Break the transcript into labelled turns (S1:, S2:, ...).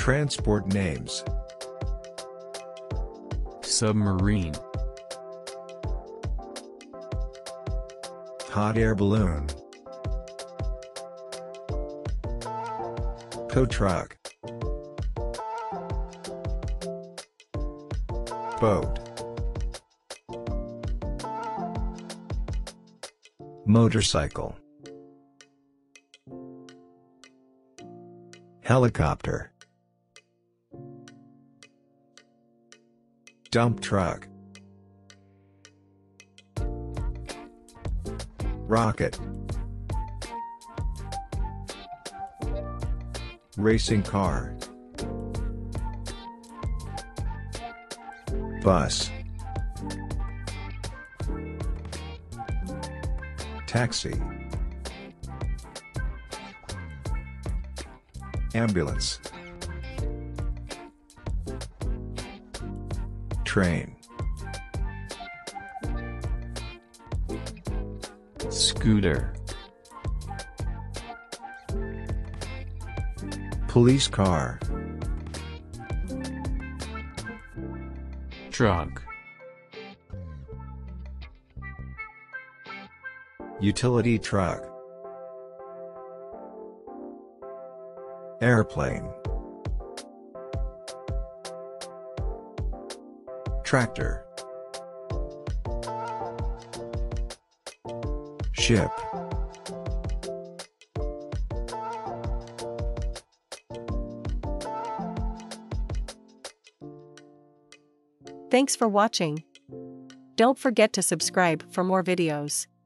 S1: Transport names:
S2: submarine,
S1: hot air balloon, tow truck, boat, motorcycle, helicopter, dump truck, rocket, racing car, bus, taxi, ambulance, train,
S2: scooter,
S1: police car,
S2: truck,
S1: utility truck, airplane, tractor, ship.
S3: Thanks for watching. Don't forget to subscribe for more videos.